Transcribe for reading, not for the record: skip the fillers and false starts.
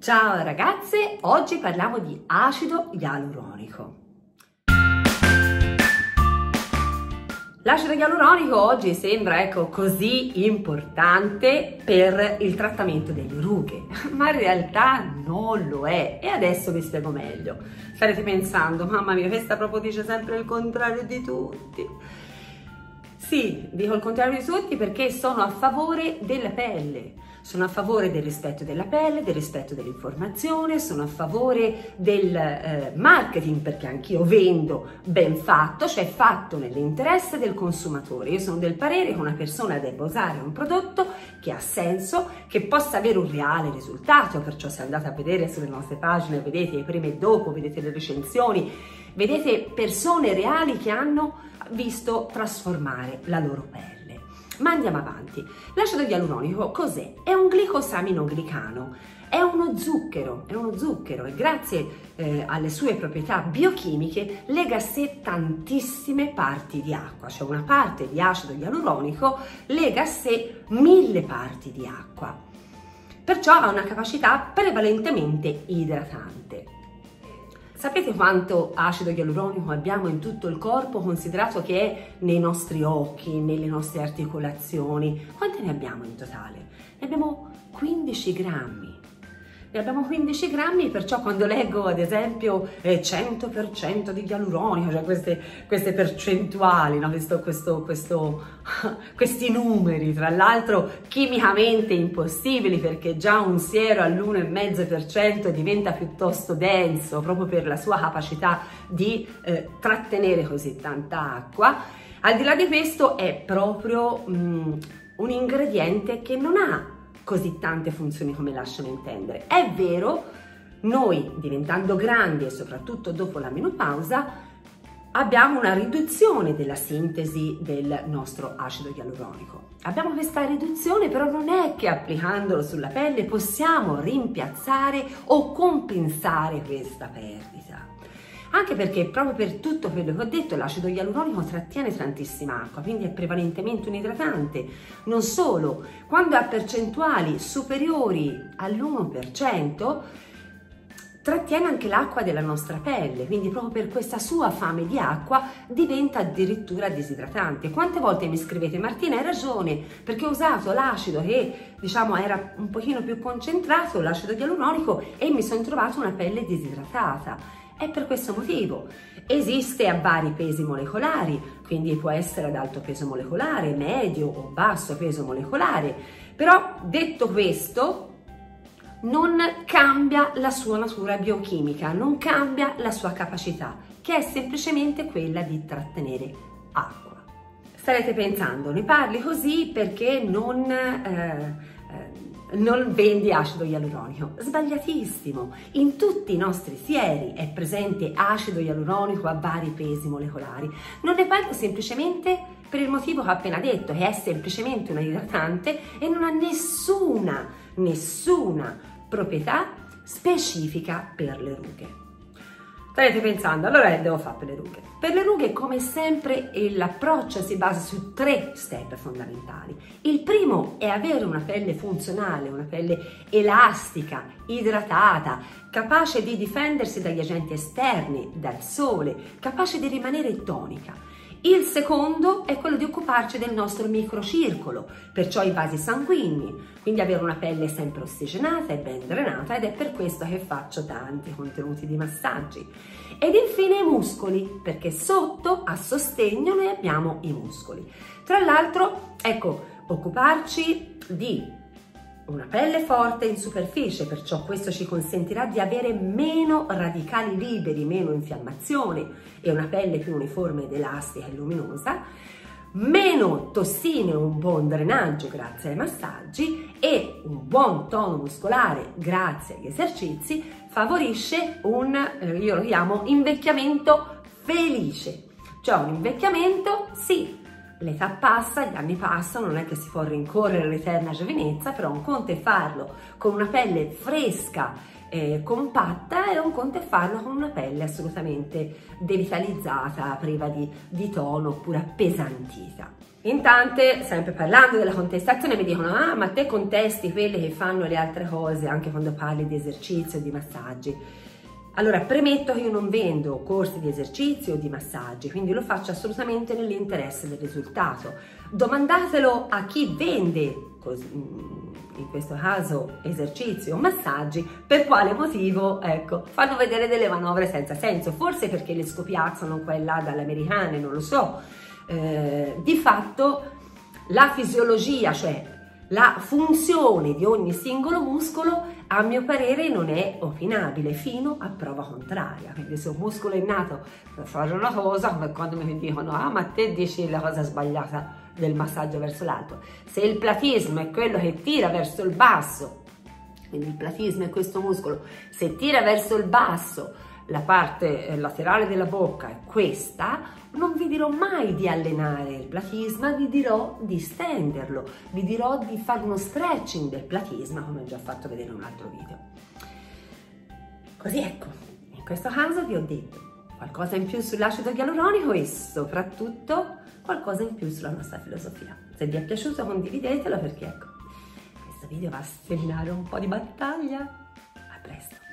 Ciao ragazze, oggi parliamo di acido ialuronico. L'acido ialuronico oggi sembra così importante per il trattamento delle rughe, ma in realtà non lo è e adesso vi spiego meglio. Starete pensando, mamma mia, questa proprio dice sempre il contrario di tutti. Sì, dico il contrario di tutti perché sono a favore della pelle. Sono a favore del rispetto della pelle, del rispetto dell'informazione, sono a favore del marketing perché anch'io vendo ben fatto, cioè fatto nell'interesse del consumatore. Io sono del parere che una persona debba usare un prodotto che ha senso, che possa avere un reale risultato, perciò se andate a vedere sulle nostre pagine vedete i prima e dopo, vedete le recensioni, vedete persone reali che hanno visto trasformare la loro pelle. Ma andiamo avanti. L'acido ialuronico cos'è? È un glicosaminoglicano, è uno zucchero e grazie alle sue proprietà biochimiche lega a sé tantissime parti di acqua, cioè una parte di acido ialuronico lega a sé 1000 parti di acqua, perciò ha una capacità prevalentemente idratante. Sapete quanto acido ialuronico abbiamo in tutto il corpo, considerato che è nei nostri occhi, nelle nostre articolazioni? Quante ne abbiamo in totale? Ne abbiamo 15 grammi. Ne abbiamo 15 grammi, perciò quando leggo ad esempio 100% di ialuronico, cioè queste percentuali, no? Questi numeri, tra l'altro chimicamente impossibili, perché già un siero all'1,5% diventa piuttosto denso proprio per la sua capacità di trattenere così tanta acqua. Al di là di questo è proprio un ingrediente che non ha così tante funzioni come lasciano intendere. È vero, noi diventando grandi e soprattutto dopo la menopausa abbiamo una riduzione della sintesi del nostro acido ialuronico. Abbiamo questa riduzione, però non è che applicandolo sulla pelle possiamo rimpiazzare o compensare questa perdita. Anche perché proprio per tutto quello che ho detto l'acido ialuronico trattiene tantissima acqua, quindi è prevalentemente un idratante. Non solo, quando ha percentuali superiori all'1% trattiene anche l'acqua della nostra pelle, quindi proprio per questa sua fame di acqua diventa addirittura disidratante. Quante volte mi scrivete: Martina, hai ragione, perché ho usato l'acido che diciamo era un pochino più concentrato, l'acido ialuronico, e mi sono trovato una pelle disidratata. È per questo motivo. Esiste a vari pesi molecolari, quindi può essere ad alto peso molecolare, medio o basso peso molecolare, però detto questo non cambia la sua natura biochimica, non cambia la sua capacità, che è semplicemente quella di trattenere acqua. Starete pensando, ne parli così perché non vendi acido ialuronico. Sbagliatissimo! In tutti i nostri sieri è presente acido ialuronico a vari pesi molecolari. Non ne parlo semplicemente per il motivo che ho appena detto, che è semplicemente un idratante e non ha nessuna proprietà specifica per le rughe. Starete pensando, allora che devo fare per le rughe? Per le rughe, come sempre, l'approccio si basa su 3 step fondamentali. Il primo è avere una pelle funzionale, una pelle elastica, idratata, capace di difendersi dagli agenti esterni, dal sole, capace di rimanere tonica. Il secondo è quello di occuparci del nostro microcircolo, perciò i vasi sanguigni, quindi avere una pelle sempre ossigenata e ben drenata, ed è per questo che faccio tanti contenuti di massaggi. Ed infine i muscoli, perché sotto a sostegno noi abbiamo i muscoli. Tra l'altro, occuparci di una pelle forte in superficie, perciò questo ci consentirà di avere meno radicali liberi, meno infiammazione e una pelle più uniforme ed elastica e luminosa, meno tossine e un buon drenaggio grazie ai massaggi, e un buon tono muscolare grazie agli esercizi favorisce io lo chiamo invecchiamento felice, cioè un invecchiamento, sì, l'età passa, gli anni passano, non è che si può rincorrere l'eterna giovinezza, però un conto è farlo con una pelle fresca compatta e un conto è farlo con una pelle assolutamente devitalizzata, priva di tono oppure appesantita. In tante, sempre parlando della contestazione, mi dicono: ah, ma te contesti quelli che fanno le altre cose anche quando parli di esercizio e di massaggi. Allora, premetto che io non vendo corsi di esercizio o di massaggi, quindi lo faccio assolutamente nell'interesse del risultato. Domandatelo a chi vende, in questo caso esercizi o massaggi, per quale motivo, ecco, fanno vedere delle manovre senza senso. Forse perché le scopiazzano qua e là dalle americane, non lo so. Di fatto la fisiologia, cioè la funzione di ogni singolo muscolo, a mio parere non è opinabile fino a prova contraria. Quindi se un muscolo è nato per fare una cosa, come quando mi dicono: ah, ma te dici la cosa sbagliata del massaggio verso l'alto. Se il platismo è quello che tira verso il basso, quindi il platismo è questo muscolo, se tira verso il basso la parte laterale della bocca è questa, non vi dirò mai di allenare il platisma, vi dirò di stenderlo, vi dirò di fare uno stretching del platisma, come ho già fatto vedere in un altro video. Così ecco, in questo caso vi ho detto qualcosa in più sull'acido ialuronico e soprattutto qualcosa in più sulla nostra filosofia. Se vi è piaciuto condividetelo, perché ecco, questo video va a seminare un po' di battaglia. A presto!